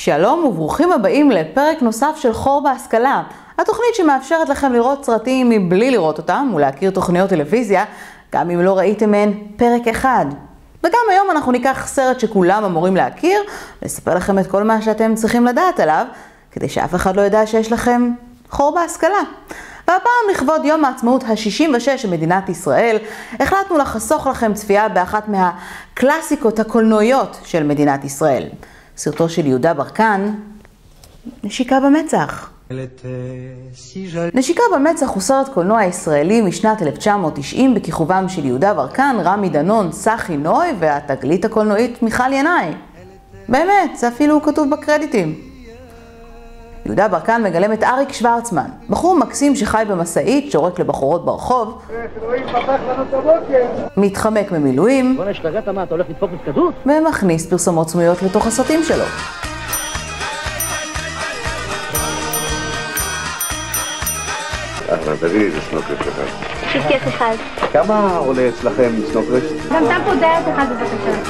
שלום וברוכים הבאים לפרק נוסף של חור בהשכלה, התוכנית שמאפשרת לכם לראות סרטים מבלי לראות אותם ולהכיר תוכניות טלוויזיה, גם אם לא ראיתם מהן פרק אחד. וגם היום אנחנו ניקח סרט שכולם אמורים להכיר, ונספר לכם את כל מה שאתם צריכים לדעת עליו, כדי שאף אחד לא ידע שיש לכם חור בהשכלה. והפעם לכבוד יום העצמאות ה-66 של מדינת ישראל, החלטנו לחסוך לכם צפייה באחת מהקלאסיקות הקולנועיות של מדינת ישראל. סרטו של יהודה ברקן, נשיקה במצח. נשיקה במצח הוא סרט קולנוע ישראלי משנת 1990 בכיכובם של יהודה ברקן, רמי דנון, צחי נוי והתגלית הקולנועית מיכל ינאי. באמת, זה אפילו כתוב בקרדיטים. יהודה ברקן מגלם את אריק שוורצמן, בחור מקסים שחי במסעית, שורק לבחורות ברחוב, מתחמק ממילואים, בוא נשתגעת מה, אתה הולך לדפוק מפקדות? ומכניס פרסומות סמויות לתוך הסרטים שלו. תביאי איזה סנוקרש אחד. שיקס אחד. כמה עולה אצלכם סנוקרש? גם שם פה דלת אחד בבקשה.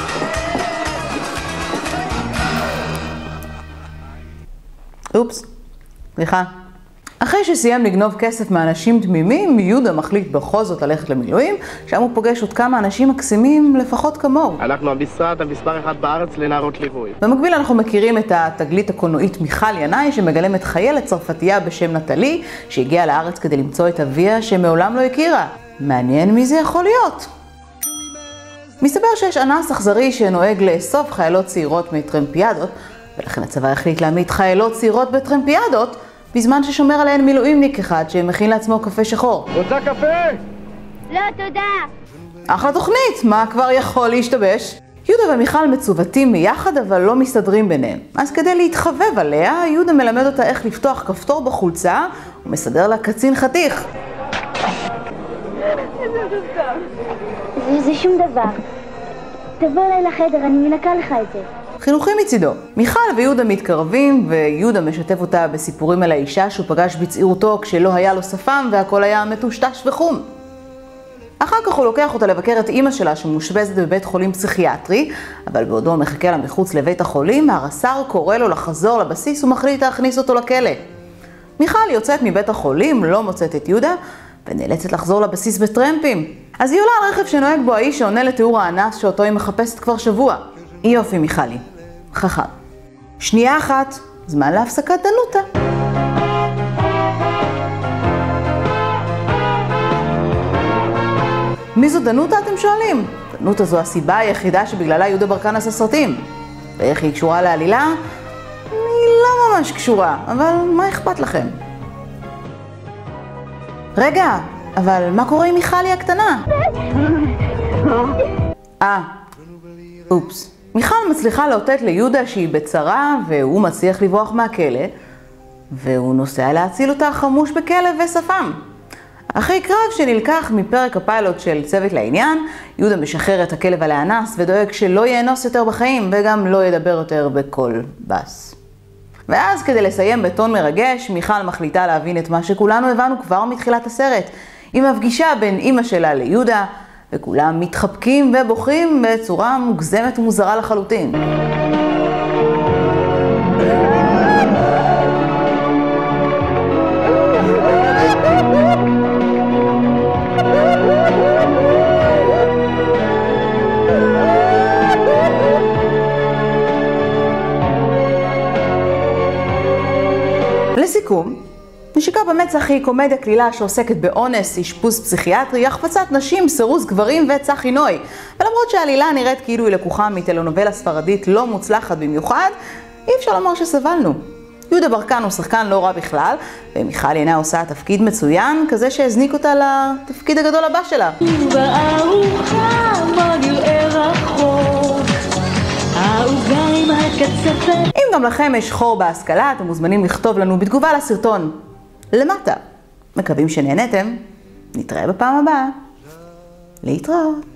אופס, סליחה. אחרי שסיים לגנוב כסף מאנשים תמימים, יהודה מחליט בכל זאת ללכת למילואים, שם הוא פוגש עוד כמה אנשים מקסימים לפחות כמוהו. אנחנו המשרד המספר 1 בארץ לנערות ליווי. במקביל אנחנו מכירים את התגלית הקולנועית מיכל ינאי, שמגלמת חיילת צרפתייה בשם נטלי, שהגיעה לארץ כדי למצוא את אביה שמעולם לא הכירה. מעניין מי זה יכול להיות. מסתבר שיש אנס אכזרי שנוהג לאסוף חיילות צעירות מטרמפיאדות, ולכן הצבא החליט להעמיד חיילות צעירות בטרמפיאדות, בזמן ששומר עליהן מילואימניק אחד שמכין לעצמו קפה שחור. רוצה קפה? לא, תודה. אחלה תוכנית, מה כבר יכול להשתבש? יהודה ומיכל מצוותים ביחד אבל לא מסתדרים ביניהם. אז כדי להתחבב עליה, יהודה מלמד אותה איך לפתוח כפתור בחולצה, ומסדר לה קצין חתיך. זה שום דבר. תבוא אליי לחדר, אני מנקה לך את זה. חינוכי מצידו. מיכל ויהודה מתקרבים, ויהודה משתף אותה בסיפורים על האישה שהוא פגש בצעירותו כשלא היה לו שפם והכל היה מטושטש וחום. אחר כך הוא לוקח אותה לבקר את אמא שלה שמושבזת בבית חולים פסיכיאטרי, אבל בעודו מחכה לה מחוץ לבית החולים, הרס"ר קורא לו לחזור לבסיס ומחליט להכניס אותו לכלא. מיכל יוצאת מבית החולים, לא מוצאת את יהודה, ונאלצת לחזור לבסיס בטרמפים. אז היא עולה על רכב שנוהג בו האיש שעונה לתיאור האנס שאותו היא מחפשת כבר שבוע. יופי מיכלי, חכם. שנייה אחת, זמן להפסקת דנותה. מי זו דנותה אתם שואלים? דנותה זו הסיבה היחידה שבגללה יהודה ברקן עשה סרטים. ואיך היא קשורה לעלילה? היא לא ממש קשורה, אבל מה אכפת לכם? רגע, אבל מה קורה עם מיכלי הקטנה? אופס. מיכל מצליחה לאותת ליהודה שהיא בצרה, והוא מצליח לברוח מהכלא, והוא נוסע להציל אותה חמוש בכלב ושפם. אחרי קרב שנלקח מפרק הפיילוט של צוות לעניין, יהודה משחרר את הכלב על האנס ודואג שלא יאנוס יותר בחיים, וגם לא ידבר יותר בקול בס. ואז כדי לסיים בטון מרגש, מיכל מחליטה להבין את מה שכולנו הבנו כבר מתחילת הסרט, עם הפגישה בין אמא שלה ליהודה, וכולם מתחבקים ובוכים בצורה מוגזמת ומוזרה לחלוטין. לסיכום, נשיקה במצח היא קומדיה קלילה שעוסקת באונס, אשפוז פסיכיאטרי, החפצת נשים, סירוס גברים וצחי נוי. ולמרות שהעלילה נראית כאילו היא לקוחה מטלנובלה ספרדית לא מוצלחת במיוחד, אי אפשר לומר שסבלנו. יהודה ברקן הוא שחקן לא רע בכלל, ומיכל ינאי עושה תפקיד מצוין, כזה שהזניק אותה לתפקיד הגדול הבא שלה. בארוחה מה נראה רחוק, העוגה עם הקצפת. אם גם לכם יש חור בהשכלה, אתם מוזמנים לכתוב לנו בתגובה לסרטון למטה. מקווים שנהנתם, נתראה בפעם הבאה. להתראות.